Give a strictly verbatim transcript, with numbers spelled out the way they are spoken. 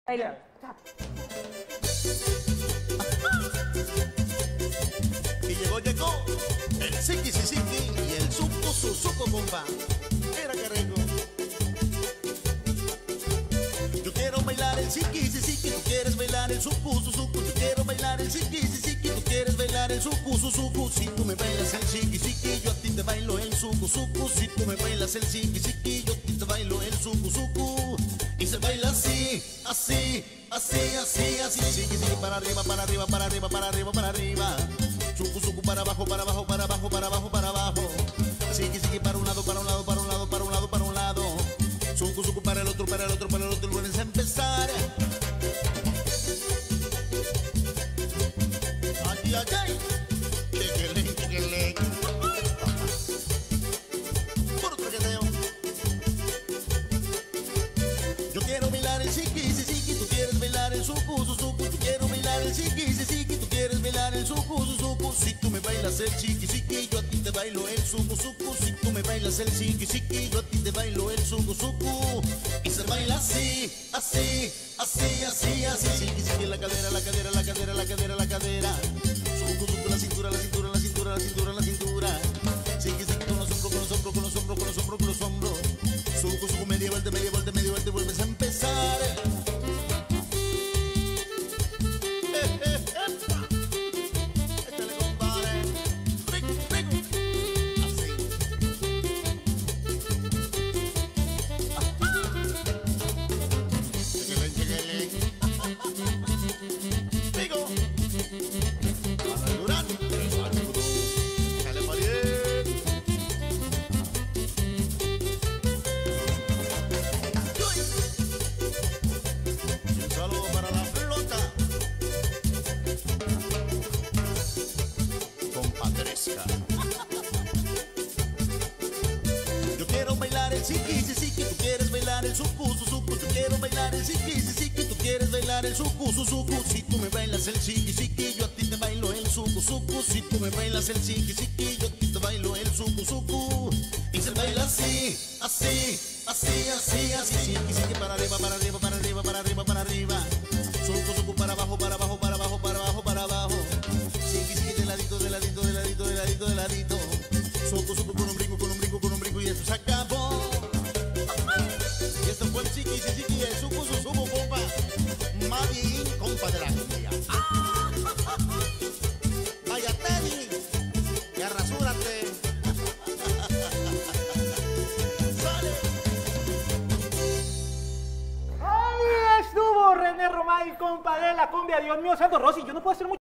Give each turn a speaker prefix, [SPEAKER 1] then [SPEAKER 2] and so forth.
[SPEAKER 1] Baila.
[SPEAKER 2] Y llegó, llegó el Siki Siki y el Suco Suzuko, compa. Mira qué rico. Yo quiero bailar el Siki Siki, tú quieres bailar el Suco Suzuko. Yo quiero bailar el Siki Siki, tú quieres bailar el Suco Suzuko. Si tú me bailas el Siki Siki, yo a ti te bailo el Suco Suzuko. Si tú me bailas el Siki Siki, yo a ti te bailo el Suco Suzuko. Y se baila así, así, así, así, así. Siki Siki para arriba, para arriba, para arriba, para arriba, para arriba. Suku suku para abajo, para abajo, para abajo, para abajo, para abajo. Siki siki para un lado, para un lado, para un lado, para un lado, para un lado. Suku suku para el otro, para el otro, para el otro. Y vuelves a empezar. Ay, ay, ay. Chiquilín, chiquilín. Puro traqueteo. Yo quiero bailar el Siki Siki, tú quieres bailar el Suku Suzuko. Yo quiero bailar el Siki Siki, tú quieres bailar el Suku Suzuko. Si tú me bailas el Siki Siki, yo a ti te bailo el Suku Suku. Si tú me bailas el Siki Siki, yo a ti te bailo el Suku Suku. Y se baila así, así, así, así, así. Siki Siki, la cadera, la cadera, la cadera, la cadera, la cadera. Suku Suku, la cintura, la cintura, la cintura, la cintura, la cintura. Siki Siki con los hombros, con los hombros, con los hombros, con los hombros, con los hombros. Suku Suku, media vuelta, media vuelta, media vuelta y vuelves a empezar. Yo quiero bailar el Siki Siki, tú quieres bailar el Suku Suzuko. Yo quiero bailar el Siki Siki, tú quieres bailar el Suku Suzuko. Si tú me bailas el Siki Siki, yo a ti te bailo el Suku Suku. Si tú me bailas el Siki Siki, yo a ti te bailo el Suku Suku. Y se baila así, así, así, así, así. Siki Siki para arriba, para arriba, para arriba, para arriba, para arriba. Suku Suku para abajo, para abajo, para abajo, para abajo, para abajo. Siki Siki de ladito, de ladito, de ladito, de ladito, de ladito. Suku Suku con un brinco, con un brinco, con un brinco y eso se acabó. Y esto fue el Siki Siki y el Suku Suzuko, compa. Más bien, compa de la cumbia. Vaya Teddy, ya rasúrate. Sale.
[SPEAKER 1] Ahí estuvo René Romay, compa de la cumbia. Dios mío, Santo Rossi, yo no puedo hacer mucho.